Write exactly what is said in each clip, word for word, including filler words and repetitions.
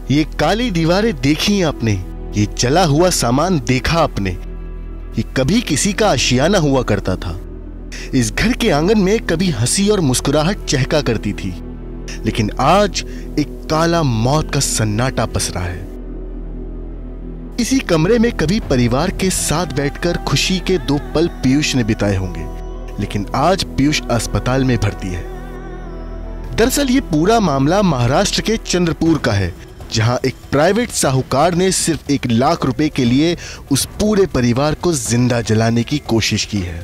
ये काली दीवारें देखी आपने, ये जला हुआ सामान देखा आपने। ये कभी किसी का आशियाना हुआ करता था। इस घर के आंगन में कभी हंसी और मुस्कुराहट चहका करती थी, लेकिन आज एक काला मौत का सन्नाटा पसरा है। इसी कमरे में कभी परिवार के साथ बैठकर खुशी के दो पल पीयूष ने बिताए होंगे, लेकिन आज पीयूष अस्पताल में भर्ती है। दरअसल ये पूरा मामला महाराष्ट्र के चंद्रपुर का है, जहां एक प्राइवेट साहूकार ने सिर्फ एक लाख रुपए के लिए उस पूरे परिवार को जिंदा जलाने की कोशिश की है।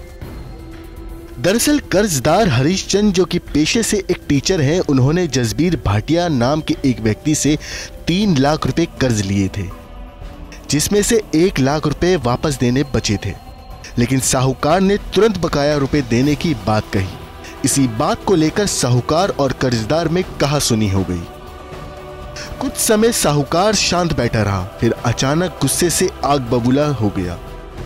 दरअसल कर्जदार हरीश चंद, जो कि पेशे से एक टीचर हैं, उन्होंने जसबीर भाटिया नाम के एक व्यक्ति से तीन लाख रुपए कर्ज लिए थे, जिसमें से एक लाख रुपए वापस देने बचे थे। लेकिन साहूकार ने तुरंत बकाया रुपए देने की बात कही। इसी बात को लेकर साहूकार और कर्जदार में कहासुनी हो गई। कुछ समय साहूकार शांत बैठा रहा, फिर अचानक गुस्से से आग बबूला हो गया।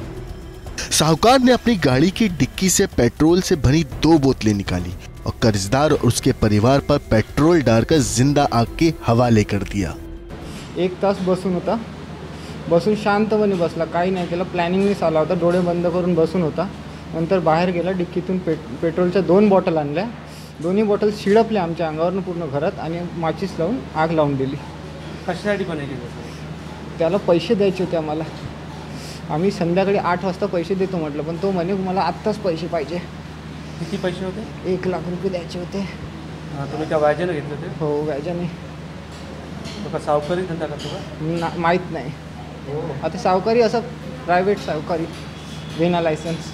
साहूकार ने अपनी गाड़ी की डिक्की से पेट्रोल से भरी दो बोतलें निकाली और कर्जदार और उसके परिवार पर पेट्रोल डालकर जिंदा आग के हवाले कर दिया। एक तास बसून होता, बसून शांतपणे बसला, काही नाही केलं, प्लॅनिंगनेच आला होता, डोळे बंद करून बसून होता। नंतर बाहेर गेला, डिक्कीतून पेट पेट्रोलच्या दोन बॉटल आणल्या, दोन्ही बॉटल शिडपल्या आमच्या अंगावरून पूर्ण घरात आणि माचीस लावून आग लावून दिली। कशासाठी बनायची? त्याला पैसे द्यायचे होते आम्हाला। आम्ही संध्याकाळी आठ वाजता पैसे देतो म्हटलं, पण तो म्हणे मला आत्ताच पैसे पाहिजे। किती पैसे होते? एक लाख रुपये द्यायचे होते। तुम्ही त्या व्याजाने घेतले होते? हो, व्याजाने। तो का सावकारी धंदा करतो का? माहीत नाही। आता सावकारी असं प्राइवेट सावकारी, बिना लाइसेंस।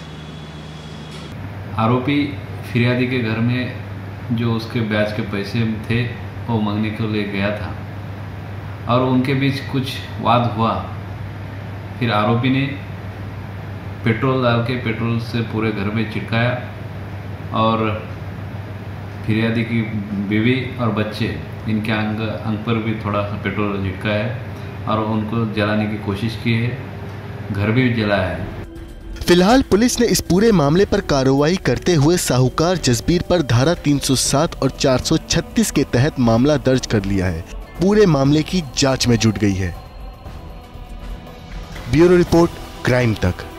आरोपी फिरियादी के घर में जो उसके ब्याज के पैसे थे वो मांगने के लिए गया था और उनके बीच कुछ वाद हुआ। फिर आरोपी ने पेट्रोल डाल के पेट्रोल से पूरे घर में छिड़काया और फिरियादी की बीवी और बच्चे, इनके अंग अंग पर भी थोड़ा सा पेट्रोल छिड़काया और उनको जलाने की कोशिश की है। घर भी जलाया है। फिलहाल पुलिस ने इस पूरे मामले पर कार्रवाई करते हुए साहूकार जसबीर पर धारा तीन सौ सात और चार सौ छत्तीस के तहत मामला दर्ज कर लिया है। पूरे मामले की जांच में जुट गई है। ब्यूरो रिपोर्ट, क्राइम तक।